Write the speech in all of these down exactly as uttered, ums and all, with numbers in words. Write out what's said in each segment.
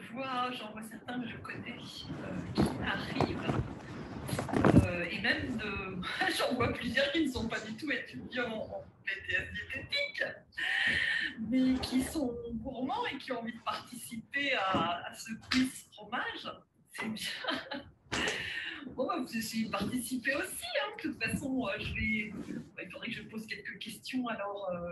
vois, j'en vois certains que je connais euh, qui arrivent, euh, et même de, j'en vois plusieurs qui ne sont pas du tout étudiants en B T S diététique, mais qui sont gourmands et qui ont envie de participer à, à ce quiz fromage. C'est bien. Bon, bah, vous essayez de participer aussi, hein. De toute façon, euh, je vais, bah, il faudrait que je pose quelques questions alors. Euh,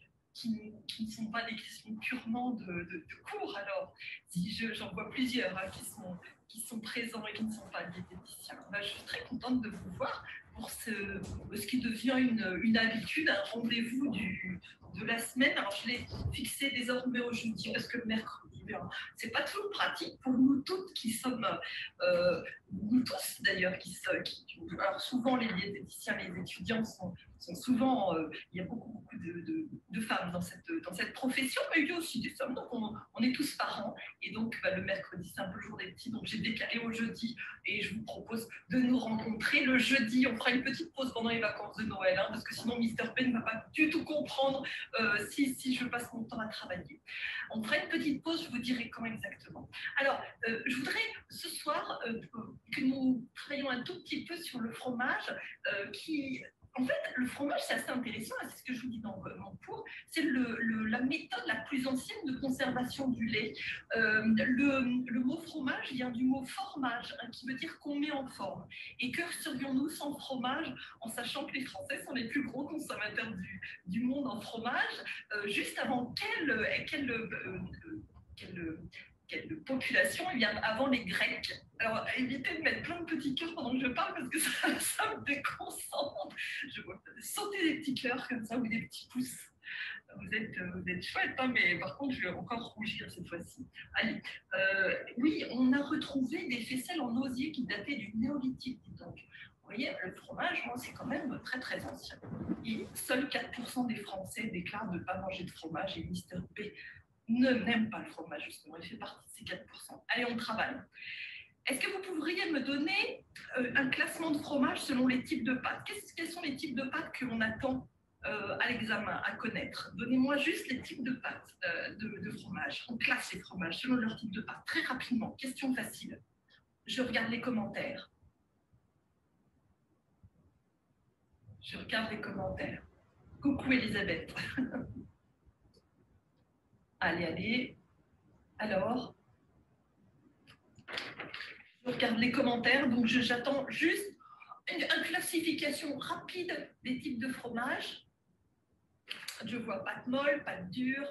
Qui, qui ne sont pas des questions purement de, de, de cours. Alors, si je, j'en vois plusieurs hein, qui, sont, qui sont présents et qui ne sont pas diététiciens, ben, je suis très contente de vous voir pour ce, ce qui devient une, une habitude, un rendez-vous du, de la semaine. Alors, je l'ai fixé désormais au jeudi parce que le mercredi, ben, c'est pas toujours pratique pour nous toutes qui sommes, euh, nous tous d'ailleurs, qui, qui, alors souvent les diététiciens, les étudiants sont sont souvent, euh, il y a beaucoup, beaucoup de, de, de femmes dans cette, dans cette profession, mais il y a aussi des hommes, donc on, on est tous parents, et donc bah, le mercredi c'est un peu le jour des petits, donc j'ai décalé au jeudi, et je vous propose de nous rencontrer le jeudi. On fera une petite pause pendant les vacances de Noël, hein, parce que sinon Mister P ne va pas du tout comprendre euh, si, si je passe mon temps à travailler. On fera une petite pause, je vous dirai quand exactement. Alors, euh, je voudrais ce soir euh, que nous travaillions un tout petit peu sur le fromage, euh, qui... En fait, le fromage, c'est assez intéressant, c'est ce que je vous dis dans mon cours, c'est le, le, la méthode la plus ancienne de conservation du lait. Euh, le, le mot fromage vient du mot formage, hein, qui veut dire qu'on met en forme. Et que serions-nous sans fromage, en sachant que les Français sont les plus gros consommateurs du, du monde en fromage, euh, juste avant quelle, quelle, euh, quelle, quelle population, eh bien, avant les Grecs. Alors, évitez de mettre plein de petits cœurs pendant que je parle parce que ça, ça me déconcentre. Je vois sauter des petits cœurs comme ça ou des petits pouces. Vous êtes, vous êtes chouette, hein, mais par contre, je vais encore rougir cette fois-ci. Allez, euh, oui, on a retrouvé des faisselles en osier qui dataient du néolithique, donc. Vous voyez, le fromage, c'est quand même très très ancien. Et seuls quatre pour cent des Français déclarent ne pas manger de fromage et Mister P ne n'aime pas le fromage, justement, il fait partie de ces quatre pour cent. Allez, on travaille. Est-ce que vous pourriez me donner euh, un classement de fromage selon les types de pâtes? Quels sont les types de pâtes qu'on attend euh, à l'examen, à connaître? Donnez-moi juste les types de pâtes euh, de, de fromage. On classe les fromages selon leur type de pâte. Très rapidement, question facile. Je regarde les commentaires. Je regarde les commentaires. Coucou Elisabeth. Allez, allez. Alors, je regarde les commentaires, donc je, j'attends juste une, une classification rapide des types de fromage. Je vois pâte molle, pâte dure.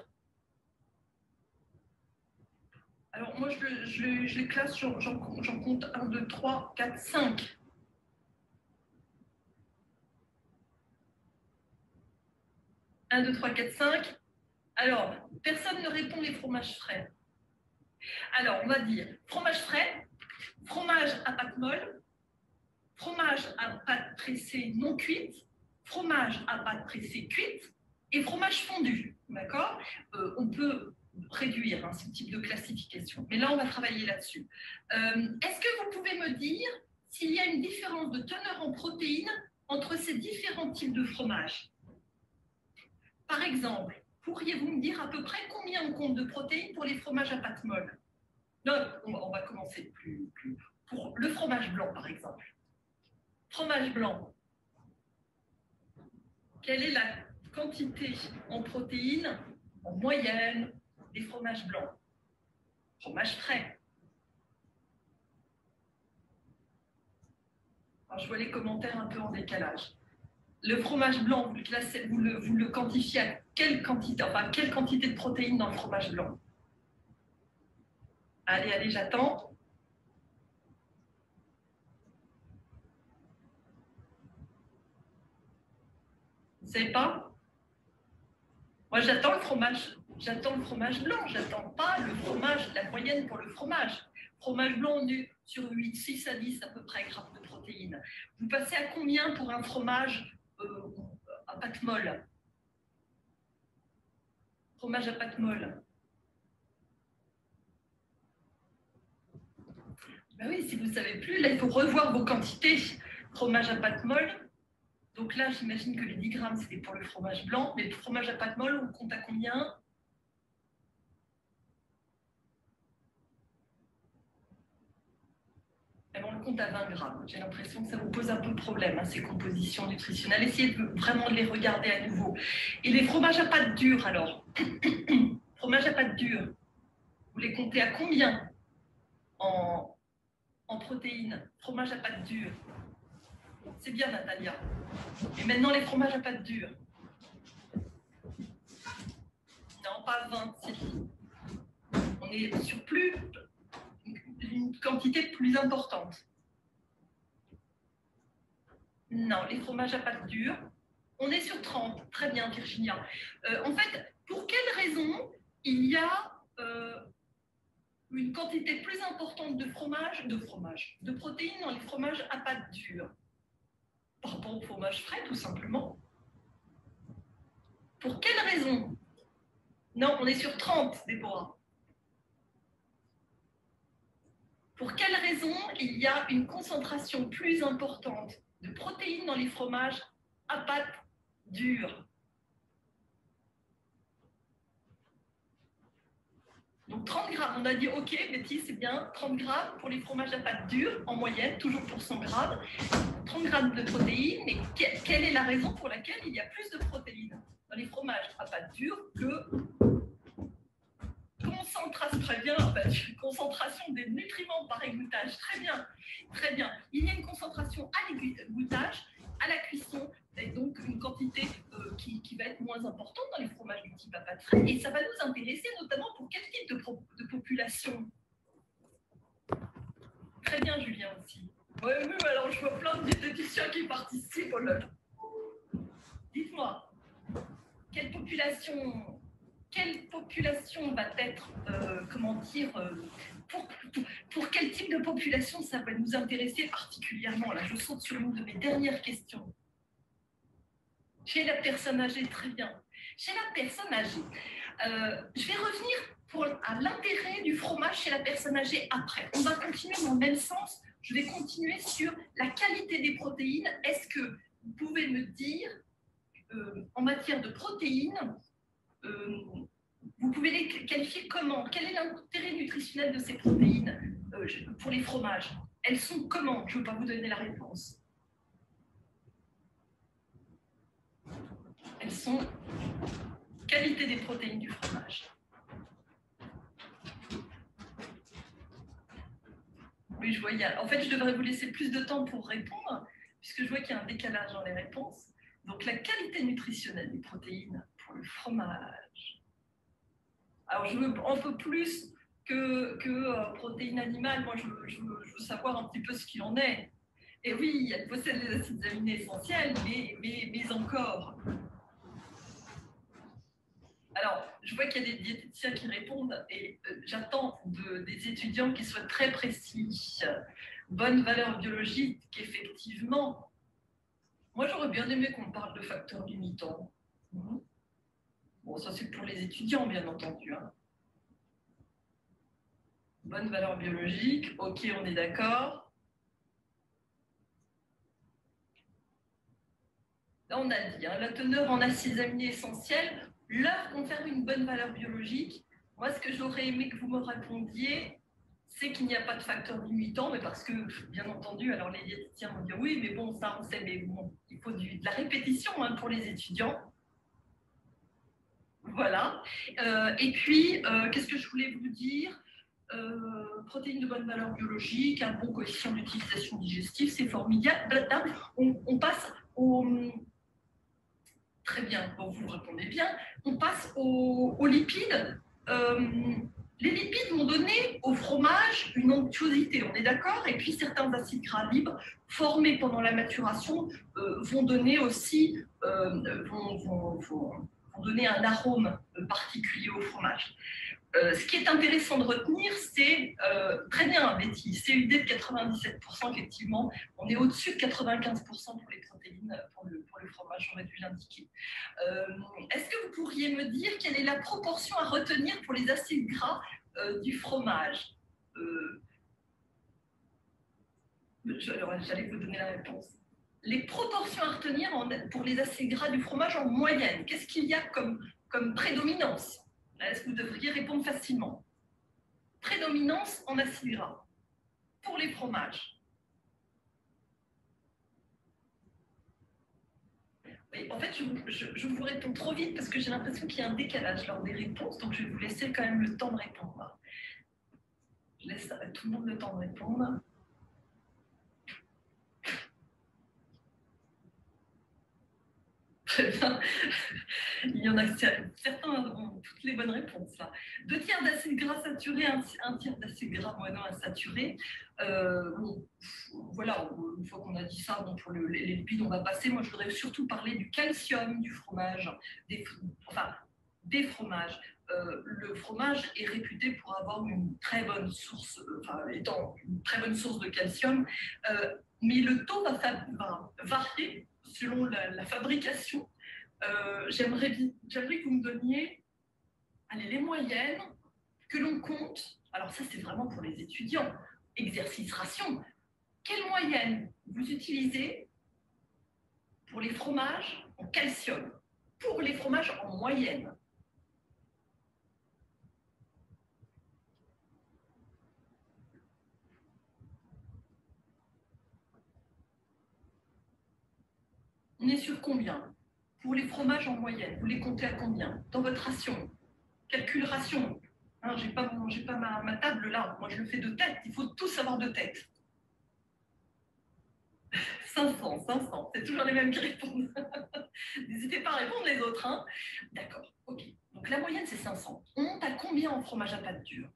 Alors moi, je, je, je les classe, j'en, j'en compte un, deux, trois, quatre, cinq. un, deux, trois, quatre, cinq. Alors, personne ne répond les fromages frais. Alors, on va dire fromage frais, fromage à pâte molle, fromage à pâte pressée non cuite, fromage à pâte pressée cuite et fromage fondu. D'accord, euh, on peut réduire hein, ce type de classification, mais là, on va travailler là-dessus. Euh, est-ce que vous pouvez me dire s'il y a une différence de teneur en protéines entre ces différents types de fromage? Par exemple, pourriez-vous me dire à peu près combien on compte de protéines pour les fromages à pâte molle? Non, on va commencer plus, plus. Pour le fromage blanc, par exemple. Fromage blanc. Quelle est la quantité en protéines en moyenne des fromages blancs? Fromage frais. Alors, je vois les commentaires un peu en décalage. Le fromage blanc, vous le, classez, vous le, vous le quantifiez à quelle quantité, enfin, quelle quantité de protéines dans le fromage blanc? Allez, allez, j'attends. Vous ne savez pas? Moi, j'attends le fromage. J'attends le fromage blanc. J'attends pas le fromage, la moyenne pour le fromage. Fromage blanc, on est sur huit, six à dix à peu près grammes de protéines. Vous passez à combien pour un fromage euh, à pâte molle? Fromage à pâte molle. Ben oui, si vous ne savez plus, là, il faut revoir vos quantités. Fromage à pâte molle. Donc là, j'imagine que les dix grammes, c'était pour le fromage blanc. Mais le fromage à pâte molle, on compte à combien? compte à vingt grammes. J'ai l'impression que ça vous pose un peu de problème, hein, ces compositions nutritionnelles. Essayez de, vraiment de les regarder à nouveau. Et les fromages à pâte dure, alors fromages à pâte dure, vous les comptez à combien en, en protéines? Fromage à pâte dure. C'est bien, Natalia. Et maintenant, les fromages à pâte dure. Non, pas vingt, Sylvie. On est sur plus, une quantité plus importante. Non, les fromages à pâte dure, on est sur trente. Très bien, Virginia. Euh, en fait, pour quelle raison il y a euh, une quantité plus importante de fromage, de fromage, de protéines dans les fromages à pâte dure par rapport au fromage frais, tout simplement? Pour quelle raison? Non, on est sur trente, Déborah. Pour quelle raison il y a une concentration plus importante de protéines dans les fromages à pâte dure? Donc trente grammes, on a dit ok, Betty, c'est bien, trente grammes pour les fromages à pâte dure, en moyenne, toujours pour cent grammes. trente grammes de protéines, mais quelle est la raison pour laquelle il y a plus de protéines dans les fromages à pâte dure que concentration, très bien, concentration des nutriments par égouttage, très bien, très bien. Il y a une concentration à l'égouttage, à la cuisson, et donc une quantité euh, qui, qui va être moins importante dans les fromages du type à pâte frais. Et ça va nous intéresser notamment pour quel type de, pro, de population? Très bien, Julien aussi. Oui, oui, alors je vois plein de diététiciens qui participent. Oh là là. Dites-moi, quelle population, quelle population va être, euh, comment dire, euh, pour, pour, pour quel type de population ça va nous intéresser particulièrement? Là, je saute sur une de mes dernières questions. Chez la personne âgée, très bien. Chez la personne âgée, euh, je vais revenir pour, à l'intérêt du fromage chez la personne âgée après. On va continuer dans le même sens. Je vais continuer sur la qualité des protéines. Est-ce que vous pouvez me dire, euh, en matière de protéines, euh, vous pouvez les qualifier comment? Quel est l'intérêt nutritionnel de ces protéines euh, pour les fromages? Elles sont comment? Je ne veux pas vous donner la réponse. Elles sont qualité des protéines du fromage. Oui, je vois, il y a... En fait, je devrais vous laisser plus de temps pour répondre, puisque je vois qu'il y a un décalage dans les réponses. Donc, la qualité nutritionnelle des protéines pour le fromage. Alors, je veux un peu plus que, que euh, protéines animales. Moi, je, je, veux, je veux savoir un petit peu ce qu'il en est. Et oui, elle possède les acides aminés essentiels, mais, mais, mais encore. Alors, je vois qu'il y a des diététiciens qui répondent et euh, j'attends de, des étudiants qui soient très précis. Bonne valeur biologique, effectivement. Moi, j'aurais bien aimé qu'on parle de facteurs limitants. Mmh. Bon, ça, c'est pour les étudiants, bien entendu. Hein. Bonne valeur biologique, ok, on est d'accord. Là, on a dit, hein, la teneur en acides aminés essentiels, leur confère une bonne valeur biologique. Moi, ce que j'aurais aimé que vous me répondiez, c'est qu'il n'y a pas de facteur limitant, mais parce que, bien entendu, alors les diététiciens vont dire oui, mais bon, ça on sait, mais bon, il faut du, de la répétition hein, pour les étudiants. Voilà. Euh, et puis, euh, qu'est-ce que je voulais vous dire euh, protéines de bonne valeur biologique, un bon coefficient d'utilisation digestive, c'est formidable. On, on passe au... Très bien, bon, vous répondez bien. On passe aux, aux lipides. Euh, les lipides vont donner au fromage une onctuosité, on est d'accord? Et puis certains acides gras libres formés pendant la maturation euh, vont donner aussi euh, vont, vont, vont, vont donner un arôme particulier au fromage. Euh, ce qui est intéressant de retenir, c'est euh, très bien, Betty, C U D de quatre-vingt-dix-sept pour cent, effectivement, on est au-dessus de quatre-vingt-quinze pour cent pour les protéines, pour le, pour le fromage, j'aurais dû l'indiquer. Euh, Est-ce que vous pourriez me dire quelle est la proportion à retenir pour les acides gras euh, du fromage? euh, J'allais vous donner la réponse. Les proportions à retenir en, pour les acides gras du fromage en moyenne, qu'est-ce qu'il y a comme, comme prédominance? Est-ce que vous devriez répondre facilement? Prédominance en acides gras pour les fromages. Et en fait, je, je, je vous réponds trop vite parce que j'ai l'impression qu'il y a un décalage lors des réponses, donc je vais vous laisser quand même le temps de répondre. Je laisse à tout le monde le temps de répondre. Très bien. Il y en a certains ont toutes les bonnes réponses là. Deux tiers d'acides gras saturés, un, un tiers d'acides gras mono insaturés. Euh, bon, voilà, une fois qu'on a dit ça, bon, pour le, les lipides, on va passer. Moi, je voudrais surtout parler du calcium du fromage, des, enfin, des fromages. Euh, le fromage est réputé pour avoir une très bonne source, enfin, étant une très bonne source de calcium, euh, mais le taux va, va varier selon la, la fabrication. Euh, J'aimerais que vous me donniez allez, les moyennes que l'on compte. Alors ça, c'est vraiment pour les étudiants. Exercice ration. Quelle moyenne vous utilisez pour les fromages en calcium? Pour les fromages en moyenne. On est sur combien? Pour les fromages en moyenne, vous les comptez à combien? Dans votre ration? Calcul ration. Hein, j'ai pas, mon, j'ai pas ma, ma table là. Moi, je le fais de tête. Il faut tout savoir de tête. cinq cents, cinq cents. C'est toujours les mêmes qui répondent. N'hésitez pas à répondre les autres. Hein. D'accord. Ok. Donc la moyenne, c'est cinq cents. On monte à combien en fromage à pâte dure?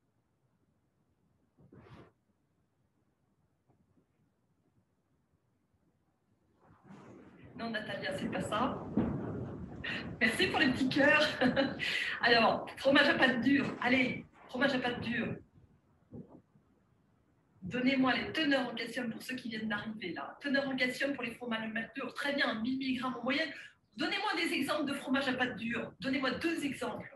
Non, Natalia, c'est pas ça. Merci pour les petits cœurs. Alors, fromage à pâte dure. Allez, fromage à pâte dure. Donnez-moi les teneurs en calcium pour ceux qui viennent d'arriver là. Teneurs en calcium pour les fromages matures. Très bien, mille milligrammes en moyenne. Donnez-moi des exemples de fromage à pâte dure. Donnez-moi deux exemples.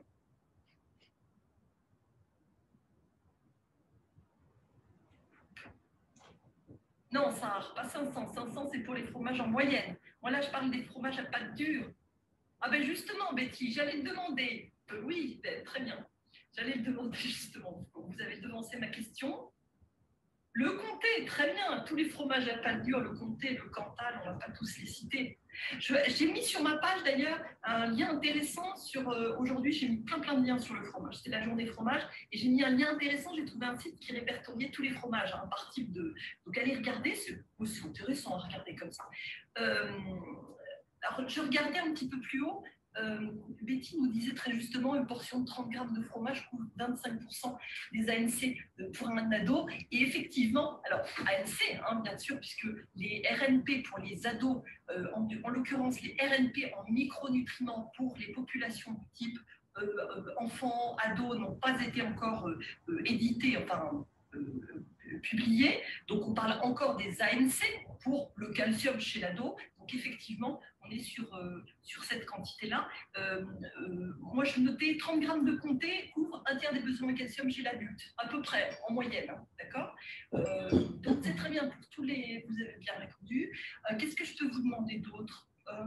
Non, ça pas cinq cents. cinq cents, c'est pour les fromages en moyenne. Moi, là, je parle des fromages à pâte dure. Ah ben justement, Betty, j'allais le demander. Euh, oui, ben, très bien. J'allais le demander justement. Vous avez devancé ma question. Le comté, très bien. Tous les fromages à pâte dure, le comté, le cantal, on ne va pas tous les citer. J'ai mis sur ma page d'ailleurs un lien intéressant sur. Euh, Aujourd'hui, j'ai mis plein plein de liens sur le fromage. C'était la journée fromage et j'ai mis un lien intéressant. J'ai trouvé un site qui répertoriait tous les fromages hein, par type de. Donc allez regarder, c'est aussi intéressant à regarder comme ça. Euh, alors, je regardais un petit peu plus haut. Euh, Betty nous disait très justement une portion de trente grammes de fromage couvre vingt-cinq pour cent des A N C pour un ado. Et effectivement, alors A N C, hein, bien sûr, puisque les R N P pour les ados, euh, en, en l'occurrence les R N P en micronutriments pour les populations du type euh, euh, enfants, ados, n'ont pas été encore euh, euh, édités, enfin euh, publiés. Donc on parle encore des A N C pour le calcium chez l'ado. Donc effectivement, on est sur, euh, sur cette quantité-là. Euh, euh, moi, je notais trente grammes de comté couvre un tiers des besoins en calcium chez l'adulte, à peu près, en moyenne, hein, d'accord euh, Donc, c'est très bien pour tous les... Vous avez bien répondu. Euh, Qu'est-ce que je peux vous demander d'autre euh,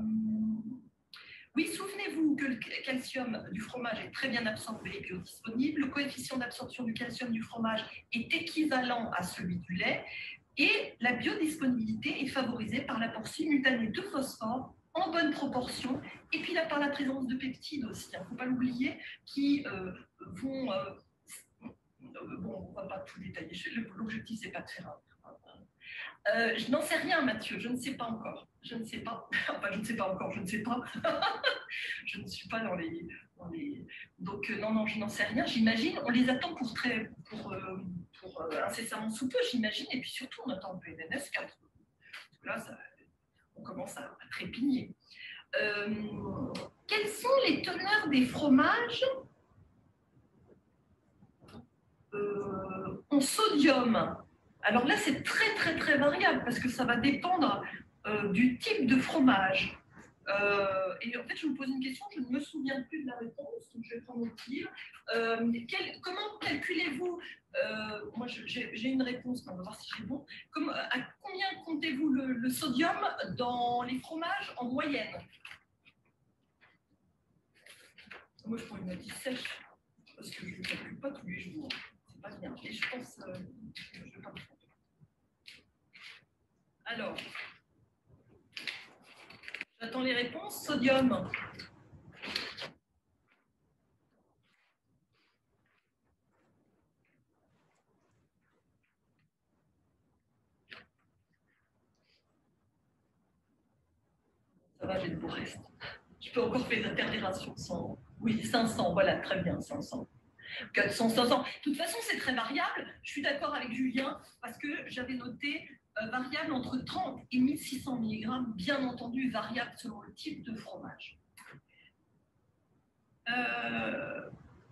Oui, souvenez-vous que le calcium du fromage est très bien absorbé et biodisponible. Le coefficient d'absorption du calcium du fromage est équivalent à celui du lait. Et la biodisponibilité est favorisée par l'apport simultané de phosphore en bonne proportion, et puis là par la présence de peptides aussi, il hein, ne faut pas l'oublier, qui euh, vont... Euh, bon, on ne va pas tout détailler, l'objectif c'est pas de faire un... Euh, je n'en sais rien, Mathieu, je ne sais pas encore. Je ne sais pas. Enfin, je ne sais pas encore, je ne sais pas. Je ne suis pas dans les... Dans les... Donc, euh, non, non, je n'en sais rien. J'imagine, on les attend pour, très, pour, euh, pour euh, incessamment sous peu, j'imagine. Et puis surtout, on attend un peu N N S quatre. Parce que là, ça, on commence à, à trépigner. Euh, quelles sont les teneurs des fromages euh, en sodium? Alors là, c'est très, très, très variable parce que ça va dépendre euh, du type de fromage. Euh, et en fait, je vous pose une question, je ne me souviens plus de la réponse, donc je vais prendre mon livre. Euh, quel, comment calculez-vous euh, Moi, j'ai une réponse, mais on va voir si j'ai bon. Comme, à combien comptez-vous le, le sodium dans les fromages en moyenne? Moi, je prends une avis sèche, parce que je ne calcule pas tous les jours. C'est pas bien. Et je pense euh, je ne vais pas me tromper. Alors, J'attends les réponses. Sodium. Ça va, j'ai le beau reste. Je peux encore faire des intervérations sans. Oui, cinq cents, voilà, très bien, cinq cents. quatre cents, cinq cents. De toute façon, c'est très variable. Je suis d'accord avec Julien parce que j'avais noté euh, variable entre trente et mille six cents milligrammes, bien entendu variable selon le type de fromage. Euh...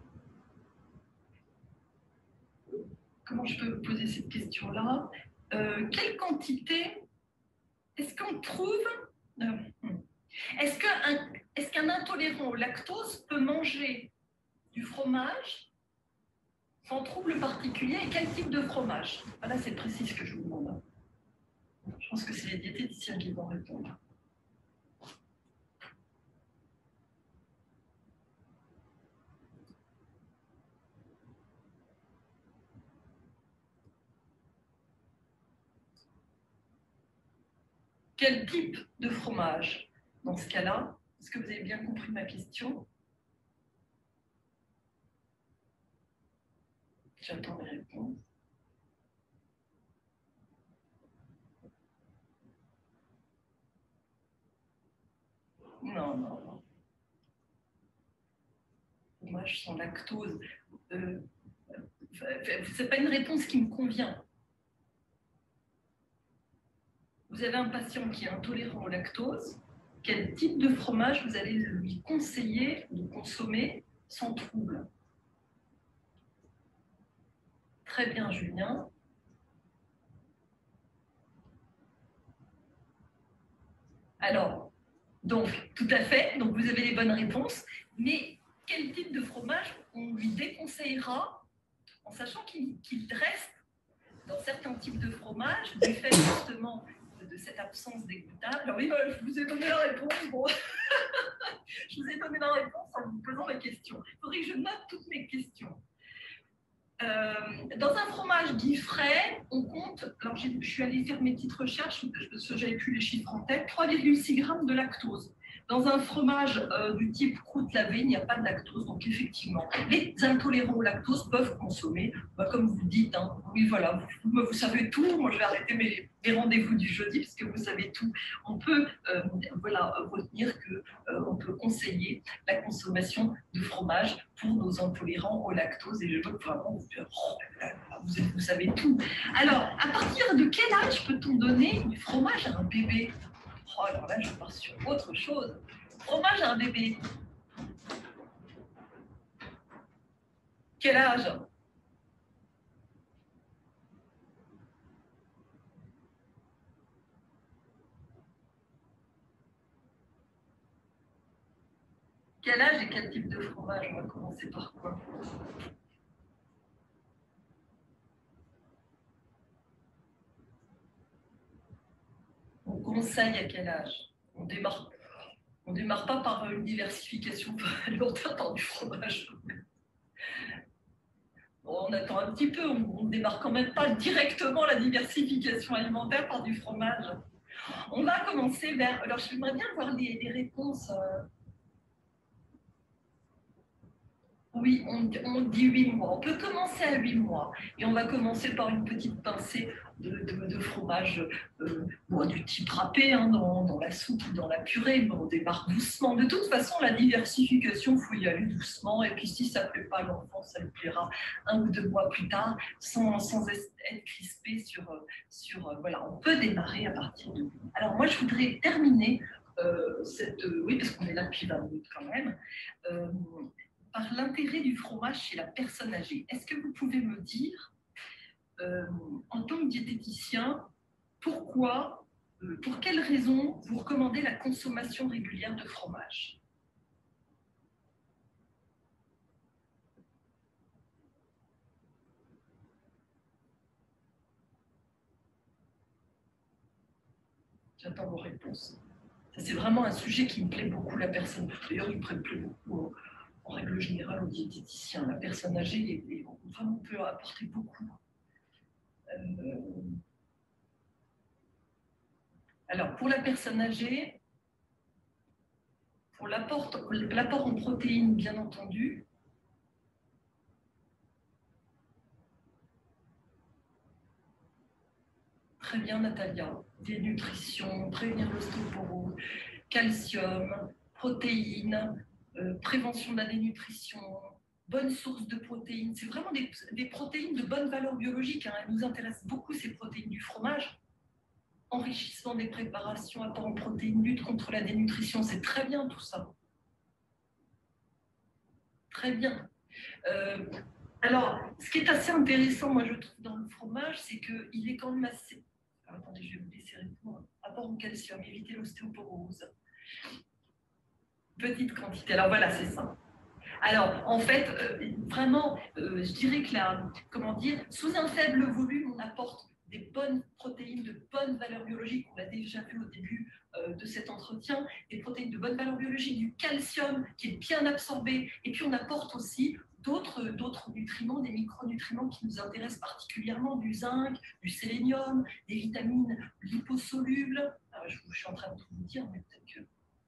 Comment je peux poser cette question-là? euh, Quelle quantité est-ce qu'on trouve euh, Est-ce qu'un est-ce qu'un intolérant au lactose peut manger du fromage sans trouble particulier et quel type de fromage? Voilà, c'est précis ce que je vous demande. Je pense que c'est les diététiciens qui vont répondre. Quel type de fromage? Dans ce cas-là, est-ce que vous avez bien compris ma question? J'attends les réponses. Non, non, non. Fromage sans lactose. Euh, c'est pas une réponse qui me convient. Vous avez un patient qui est intolérant au lactose. Quel type de fromage vous allez lui conseiller de consommer sans trouble? Très bien, Julien. Alors, donc, tout à fait, donc vous avez les bonnes réponses, mais quel type de fromage on lui déconseillera en sachant qu'il qu'il reste dans certains types de fromage, du fait justement de cette absence d'égoutable. Alors oui, je vous ai donné la réponse, bon. Je vous ai donné la réponse en vous posant la question. Il faudrait que je note toutes mes questions. Euh, dans un fromage dit frais, on compte, alors je suis allée faire mes petites recherches, parce que j'avais plus les chiffres en tête, trois virgule six grammes de lactose. Dans un fromage euh, du type croûte lavée, il n'y a pas de lactose, donc effectivement, les intolérants au lactose peuvent consommer, bah, comme vous dites, hein, oui voilà, vous, vous savez tout, moi je vais arrêter mes, mes rendez-vous du jeudi, parce que vous savez tout. On peut euh, voilà, retenir qu'on euh, peut conseiller la consommation de fromage pour nos intolérants au lactose, et je veux vraiment vous faire, oh, vous, vous savez tout. Alors, à partir de quel âge peut-on donner du fromage à un bébé? Oh, alors là, je pars sur autre chose. Fromage à un bébé. Quel âge? Quel âge et quel type de fromage? On va commencer par quoi? On conseille à quel âge? On démarre. On ne démarre pas par une diversification alimentaire par du fromage. Bon, on attend un petit peu, on ne démarre quand même pas directement la diversification alimentaire par du fromage. On va commencer vers... Alors, j'aimerais bien voir les, les réponses. Euh... Oui, on, on dit huit mois. On peut commencer à huit mois. Et on va commencer par une petite pincée de, de, de fromage euh, bon, du type râpé, hein, dans, dans la soupe ou dans la purée. Mais on démarre doucement. De toute façon, la diversification, il faut y aller doucement. Et puis, si ça ne plaît pas à l'enfant, ça lui plaira un ou deux mois plus tard, sans, sans être crispé sur... sur euh, voilà, on peut démarrer à partir de... Alors, moi, je voudrais terminer euh, cette... Euh, oui, parce qu'on est là depuis vingt minutes quand même. Euh, par l'intérêt du fromage chez la personne âgée. Est-ce que vous pouvez me dire, euh, en tant que diététicien, pourquoi, euh, pour quelles raisons vous recommandez la consommation régulière de fromage? J'attends vos réponses. C'est vraiment un sujet qui me plaît beaucoup, la personne. D'ailleurs, il me plaît beaucoup en règle générale aux diététiciens. La personne âgée, et, et vraiment peut apporter beaucoup. Euh, alors, pour la personne âgée, Pour l'apport l'apport en protéines, bien entendu. Très bien, Natalia. Dénutrition, prévenir l'ostéoporose, calcium, protéines, euh, prévention de la dénutrition, bonne source de protéines. C'est vraiment des, des protéines de bonne valeur biologique. Hein. Elles nous intéressent beaucoup, ces protéines du fromage. Enrichissement des préparations, apport en protéines, lutte contre la dénutrition. C'est très bien tout ça. Très bien. Euh, alors, ce qui est assez intéressant, moi, je trouve, dans le fromage, c'est qu'il est quand même assez... Alors, attendez, je vais vous laisser répondre. Apport en calcium, éviter l'ostéoporose. Petite quantité. Alors, voilà, c'est ça. Alors, en fait, euh, vraiment, euh, je dirais que là, comment dire, sous un faible volume, on apporte des bonnes protéines de bonne valeur biologique. On l'a déjà vu au début euh, de cet entretien, des protéines de bonne valeur biologique, du calcium qui est bien absorbé. Et puis, on apporte aussi d'autres d'autres nutriments, des micronutriments qui nous intéressent particulièrement, du zinc, du sélénium, des vitamines liposolubles. Alors, je, je suis en train de tout vous dire, mais peut-être que...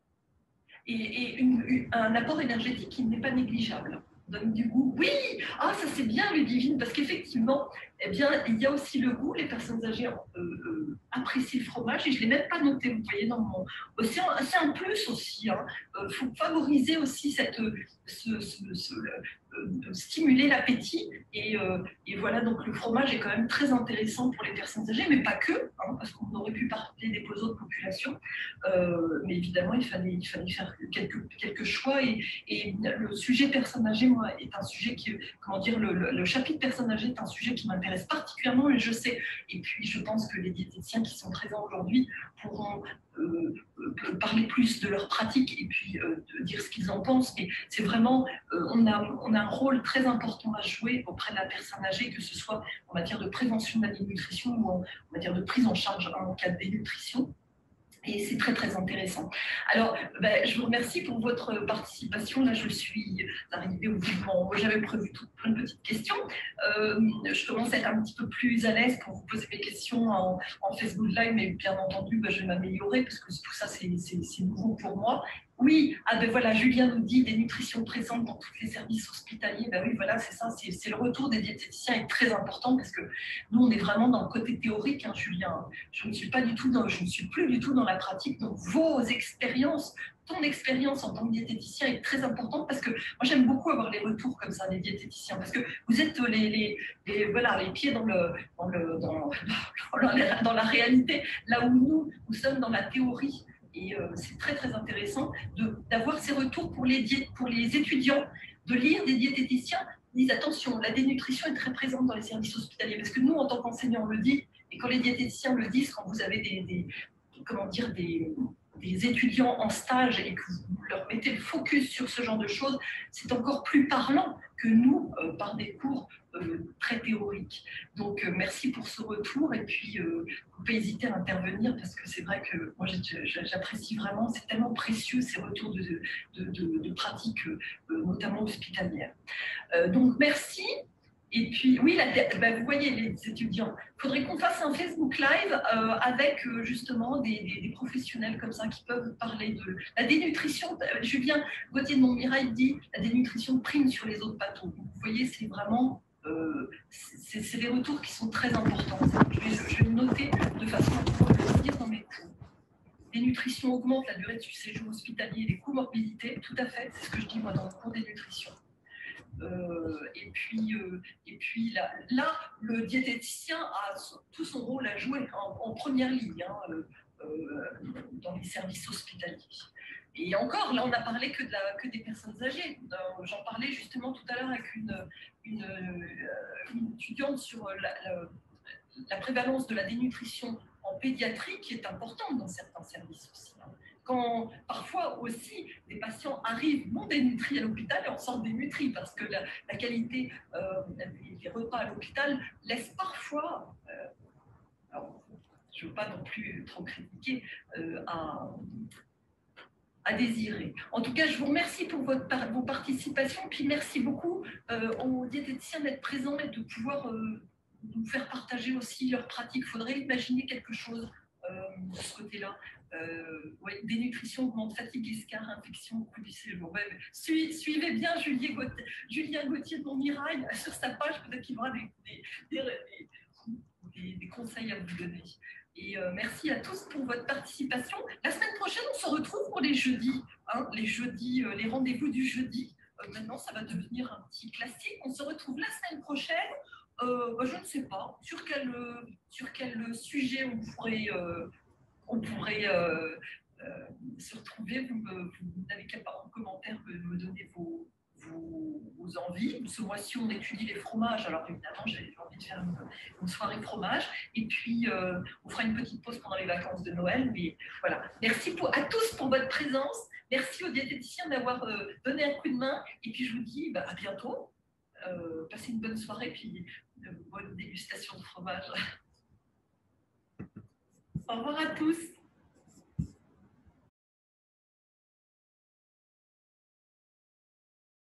Et, et une, une, un apport énergétique qui n'est pas négligeable. Donne du goût. Oui, ah, ça c'est bien, Ludivine, parce qu'effectivement, eh bien, il y a aussi le goût. Les personnes âgées euh, euh, apprécient le fromage et je ne l'ai même pas noté, vous voyez, dans mon... C'est un, un plus aussi. Il hein. euh, faut favoriser aussi cette, ce, ce, ce, euh, stimuler l'appétit. Et, euh, et voilà, donc le fromage est quand même très intéressant pour les personnes âgées, mais pas que, hein, parce qu'on aurait pu parler des autres populations. Euh, mais évidemment, il fallait, il fallait faire quelques, quelques choix. Et, et le sujet personnes âgées, moi, est un sujet qui, comment dire, le, le, le chapitre personnes âgées est un sujet qui m'intéresse particulièrement, et je sais, et puis je pense que les diététiciens qui sont présents aujourd'hui pourront euh, euh, parler plus de leur pratique et puis euh, de dire ce qu'ils en pensent. Mais c'est vraiment, euh, on, a, on a un rôle très important à jouer auprès de la personne âgée, que ce soit en matière de prévention de la dénutrition ou en, en matière de prise en charge en cas de dénutrition. Et c'est très, très intéressant. Alors, ben, je vous remercie pour votre participation. Là, je suis arrivée au bout de mon... J'avais prévu tout, plein de petites questions. Euh, je commence à être un petit peu plus à l'aise pour vous poser mes questions en, en Facebook Live, mais bien entendu, ben, je vais m'améliorer parce que tout ça, c'est nouveau pour moi. Oui, ah ben voilà, Julien nous dit des nutritions présentes dans tous les services hospitaliers. Ben oui, voilà, c'est ça, c'est le retour des diététiciens est très important parce que nous, on est vraiment dans le côté théorique, hein, Julien. Je ne suis pas du tout dans, je ne suis plus du tout dans la pratique. Donc, vos expériences, ton expérience en tant que diététicien est très importante parce que moi, j'aime beaucoup avoir les retours comme ça des diététiciens parce que vous êtes les, les, les voilà, les pieds dans le, dans le, dans, dans la, dans la réalité, là où nous, nous sommes dans la théorie. Et euh, c'est très, très intéressant d'avoir ces retours pour les, pour les étudiants, de lire des diététiciens qui disent attention, la dénutrition est très présente dans les services hospitaliers. Parce que nous, en tant qu'enseignants, on le dit, et quand les diététiciens le disent, quand vous avez des, des comment dire, des, des étudiants en stage et que vous leur mettez le focus sur ce genre de choses, c'est encore plus parlant que nous, euh, par des cours euh, très théoriques. Donc, euh, merci pour ce retour. Et puis, euh, vous pouvez hésiter à intervenir parce que c'est vrai que moi, j'apprécie vraiment, c'est tellement précieux ces retours de, de, de, de pratiques, euh, notamment hospitalières. Euh, donc, merci. Et puis, oui, la, ben, vous voyez les étudiants, il faudrait qu'on fasse un Facebook Live euh, avec euh, justement des, des, des professionnels comme ça qui peuvent parler de la dénutrition. Julien Gauthier de Montmirail dit la dénutrition prime sur les autres pathos. Donc, vous voyez, c'est vraiment, euh, c'est des retours qui sont très importants. Je vais, je vais le noter de façon à pouvoir le dire dans mes cours. Dénutrition augmente la durée du séjour hospitalier, les comorbidités, tout à fait, c'est ce que je dis moi dans le cours dénutrition. Euh, et puis, euh, et puis là, là, le diététicien a tout son rôle à jouer en, en première ligne hein, euh, euh, dans les services hospitaliers. Et encore, là, on n'a parlé que, de la, que des personnes âgées. Euh, J'en parlais justement tout à l'heure avec une, une, une étudiante sur la, la, la prévalence de la dénutrition en pédiatrie qui est importante dans certains services aussi. Hein. Quand parfois aussi des patients arrivent non dénutris à l'hôpital et en sortent dénutris parce que la, la qualité euh, des, des repas à l'hôpital laisse parfois, euh, alors, je ne veux pas non plus trop critiquer, euh, à, à désirer. En tout cas, je vous remercie pour votre, vos participations, puis merci beaucoup euh, aux diététiciens d'être présents et de pouvoir euh, nous faire partager aussi leurs pratiques. Il faudrait imaginer quelque chose euh, de ce côté-là. Euh, ouais, dénutrition augmente fatigue, escarre, infection, coût du séjour. Ouais, Suis, suivez bien Julien Gauthier, Julien Gauthier de Montmirail sur sa page, peut-être qu'il aura des, des, des, des, des conseils à vous donner. Et euh, merci à tous pour votre participation. La semaine prochaine, on se retrouve pour les jeudis. Hein, les jeudis, euh, les rendez-vous du jeudi. Euh, maintenant, ça va devenir un petit classique. On se retrouve la semaine prochaine. Euh, bah, je ne sais pas sur quel, sur quel sujet on pourrait... Euh, on pourrait euh, euh, se retrouver. Vous, me, vous n'avez qu'à en commentaire me, me donner vos, vos, vos envies. Ce mois-ci, on étudie les fromages. Alors évidemment, j'avais envie de faire une, une soirée fromage. Et puis, euh, on fera une petite pause pendant les vacances de Noël. Mais voilà. Merci pour, à tous pour votre présence. Merci aux diététiciens d'avoir euh, donné un coup de main. Et puis, je vous dis bah, à bientôt. Euh, passez une bonne soirée. Puis, une bonne dégustation de fromage. Au revoir à tous.